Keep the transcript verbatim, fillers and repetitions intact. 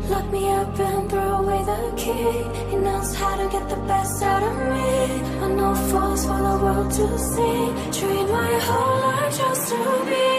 Lock me up and throw away the key. He knows how to get the best out of me. I know fools for the world to see. Train my whole life just to be